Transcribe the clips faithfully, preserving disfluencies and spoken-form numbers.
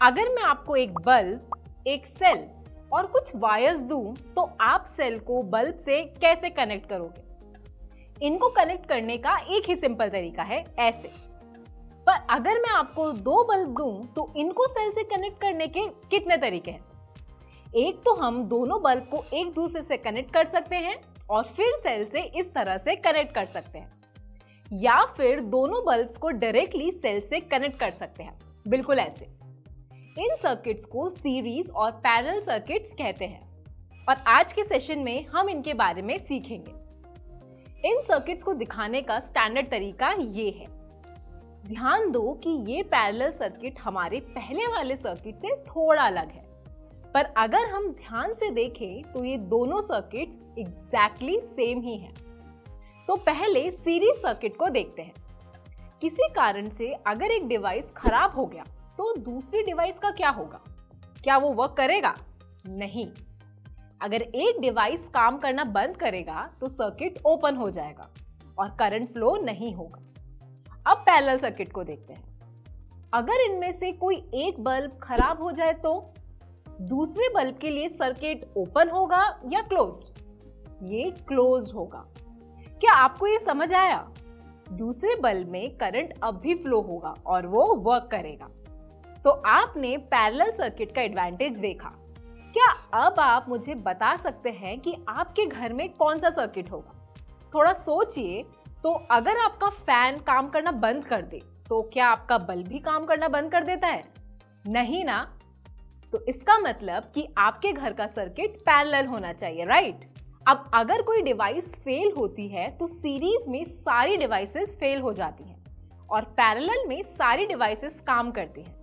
अगर मैं आपको एक बल्ब, एक सेल और कुछ वायर्स दूं, तो आप सेल को बल्ब से कैसे कनेक्ट करोगे? इनको कनेक्ट करने का एक ही सिंपल तरीका है, ऐसे। पर अगर मैं आपको दो बल्ब दूं, तो इनको सेल से कनेक्ट करने के कितने तरीके हैं? एक तो हम दोनों बल्ब को एक दूसरे से कनेक्ट कर सकते हैं और फिर सेल से इस तरह से कनेक्ट कर सकते हैं, या फिर दोनों बल्ब्स को डायरेक्टली सेल से कनेक्ट कर सकते हैं, बिल्कुल ऐसे। इन सर्किट्स को सीरीज और पैरेलल सर्किट्स कहते हैं और आज के सेशन में हम इनके बारे में सीखेंगे। इन सर्किट्स को दिखाने का स्टैंडर्ड तरीका ये है। ध्यान दो कि ये पैरेलल सर्किट हमारे पहले वाले सर्किट से थोड़ा अलग है, पर अगर हम ध्यान से देखें तो ये दोनों सर्किट्स एग्जैक्टली सेम ही हैं। तो पहले सीरीज सर्किट को देखते हैं। किसी कारण से अगर एक डिवाइस खराब हो गया तो दूसरी डिवाइस का क्या होगा? क्या वो वर्क करेगा? नहीं। अगर एक डिवाइस काम करना बंद करेगा तो सर्किट ओपन हो जाएगा और करंट फ्लो नहीं होगा। अब पैरेलल सर्किट को देखते हैं। अगर इनमें से कोई एक बल्ब खराब हो जाए तो दूसरे बल्ब के लिए सर्किट ओपन होगा या क्लोज्ड? ये क्लोज्ड होगा। क्या आपको ये समझ आया? दूसरे बल्ब में करंट अब भी फ्लो होगा और वो वर्क करेगा। तो आपने पैरेलल सर्किट का एडवांटेज देखा। क्या अब आप मुझे बता सकते हैं कि आपके घर में कौन सा सर्किट होगा? थोड़ा सोचिए। तो अगर आपका फैन काम करना बंद कर दे तो क्या आपका बल्ब भी काम करना बंद कर देता है? नहीं ना। तो इसका मतलब कि आपके घर का सर्किट पैरेलल होना चाहिए, राइट? अब अगर कोई डिवाइस फेल होती है तो सीरीज में सारी डिवाइसेस फेल हो जाती हैं और पैरेलल में सारी डिवाइसेस काम करती हैं।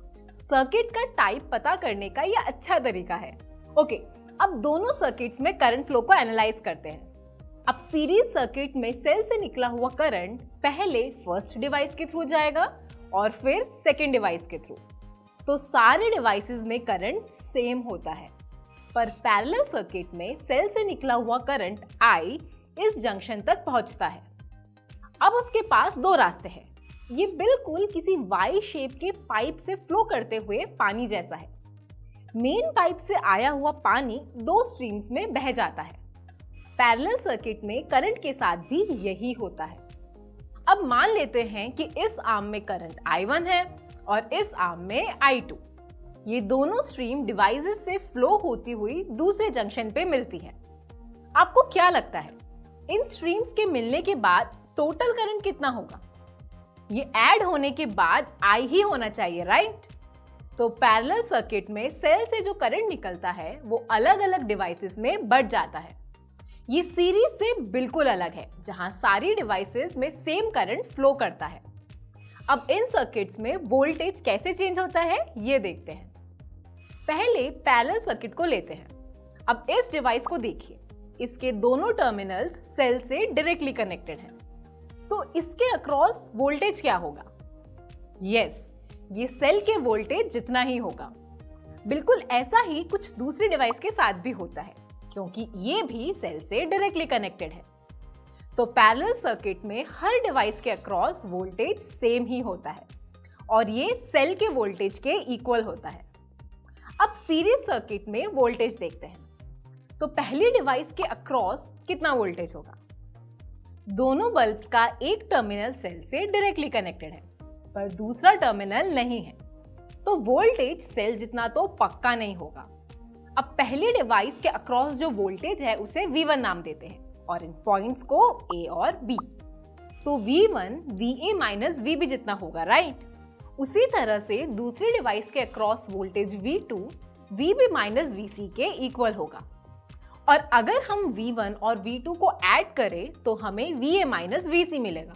सर्किट का टाइप पता करने का यह अच्छा तरीका है। ओके, अब दोनों सर्किट्स में करंट फ्लो को एनालाइज करते हैं। अब सीरीज सर्किट में सेल से निकला हुआ करंट पहले फर्स्ट डिवाइस के थ्रू जाएगा और फिर सेकेंड डिवाइस के थ्रू। तो सारे डिवाइसेस में करंट सेम होता है, पर पैरेलल सर्किट में सेल से निकला हुआ करंट I इस जंक्शन तक पहुंचता है। अब उसके पास दो रास्ते हैं। ये बिल्कुल किसी वाई शेप के पाइप से फ्लो करते हुए पानी जैसा है। मेन पाइप से आया हुआ पानी दो स्ट्रीम्स में बह जाता है। पैरेलल सर्किट में करंट के साथ भी यही होता है। अब मान लेते हैं कि इस आर्म में करंट I वन है और इस आर्म में I टू। ये दोनों स्ट्रीम डिवाइसेस से फ्लो होती हुई दूसरे जंक्शन पे मिलती है। आपको क्या लगता है, इन स्ट्रीम्स के मिलने के बाद टोटल करंट कितना होगा? ये ऐड होने के बाद I ही होना चाहिए, राइट? तो पैरेलल सर्किट में सेल से जो करंट निकलता है वो अलग अलग डिवाइसेस में बढ़ जाता है। ये सीरीज से बिल्कुल अलग है, जहां सारी डिवाइसेस में सेम करंट फ्लो करता है। अब इन सर्किट्स में वोल्टेज कैसे चेंज होता है ये देखते हैं। पहले पैरेलल सर्किट को लेते हैं। अब इस डिवाइस को देखिए, इसके दोनों टर्मिनल्स सेल से डायरेक्टली कनेक्टेड हैं। तो इसके अक्रॉस वोल्टेज क्या होगा? यस, ये सेल के वोल्टेज जितना ही होगा। बिल्कुल ऐसा ही कुछ दूसरी डिवाइस के साथ भी होता है, क्योंकि ये भी सेल से डायरेक्टली कनेक्टेड है। तो पैरेलल सर्किट में हर डिवाइस के अक्रॉस वोल्टेज सेम ही होता है और ये सेल के वोल्टेज के इक्वल होता है। अब सीरीज सर्किट में वोल्टेज देखते हैं। तो पहली डिवाइस के अक्रॉस कितना वोल्टेज होगा? दोनों बल्ब्स का एक टर्मिनल सेल से डायरेक्टली कनेक्टेड है, पर दूसरा टर्मिनल नहीं है, तो वोल्टेज सेल जितना तो पक्का नहीं होगा। अब पहली डिवाइस के अक्रॉस जो वोल्टेज है उसे वी वन नाम देते हैं और इन पॉइंट्स को A और B। तो V one V A minus V B जितना होगा, राइट? उसी तरह से दूसरी डिवाइस के across voltage V two V B minus V C के इक्वल होगा। और अगर हम वी वन और वी टू को ऐड करें तो हमें V A minus V C मिलेगा।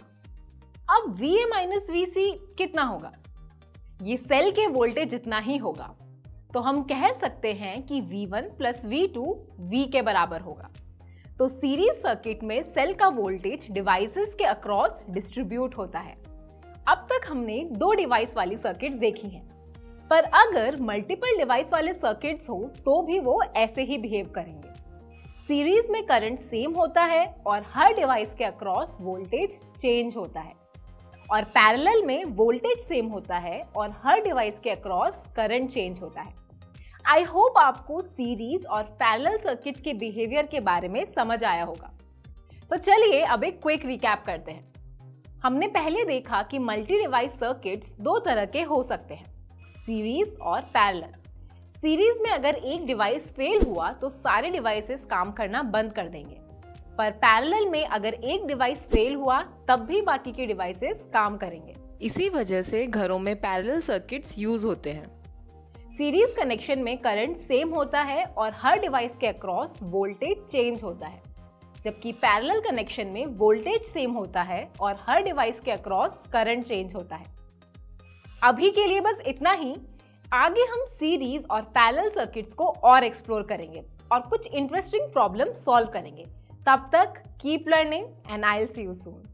अब V A minus V C कितना होगा? ये सेल के वोल्टेज जितना ही होगा। तो हम कह सकते हैं कि V one plus V two V के बराबर होगा। तो सीरीज सर्किट में सेल का वोल्टेज डिवाइसेस के अक्रॉस डिस्ट्रीब्यूट होता है। अब तक हमने दो डिवाइस वाली सर्किट्स देखी हैं, पर अगर मल्टीपल डिवाइस वाले सर्किट्स हो तो भी वो ऐसे ही बिहेव करेंगे। सीरीज में करंट सेम होता है और हर डिवाइस के अक्रॉस वोल्टेज चेंज होता है। और पैरेलल में वोल्टेज सेम होता है और हर डिवाइस के अक्रॉस करंट चेंज होता है। आई होप आपको सीरीज और पैरेलल सर्किट्स के बिहेवियर के बारे में समझ आया होगा। तो चलिए अब एक क्विक रिकैप करते हैं। हमने पहले देखा कि मल्टी डिवाइस सर्किट्स दो तरह के हो सकते हैं, सीरीज और पैरेलल। सीरीज में अगर एक डिवाइस फेल हुआ तो सारे डिवाइसेस काम करना बंद कर देंगे, पर पैरेलल में अगर एक डिवाइस फेल हुआ तब भी बाकी के डिवाइसेस काम करेंगे। इसी वजह से घरों में पैरेलल सर्किट्स यूज होते हैं। सीरीज कनेक्शन में करंट सेम होता है और हर डिवाइस के अक्रॉस वोल्टेज चेंज होता है, जबकि पैरेलल कनेक्शन में वोल्टेज सेम होता है और हर डिवाइस के अक्रॉस करंट चेंज होता है। अभी के लिए बस इतना ही। आगे हम सीरीज और पैरेलल सर्किट्स को और एक्सप्लोर करेंगे और कुछ इंटरेस्टिंग प्रॉब्लम सॉल्व करेंगे। तब तक keep learning and I will see you soon.